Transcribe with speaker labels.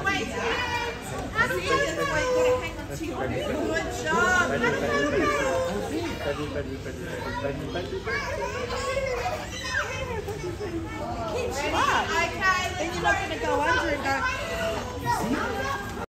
Speaker 1: Keep up. Then you're not going to go under and go.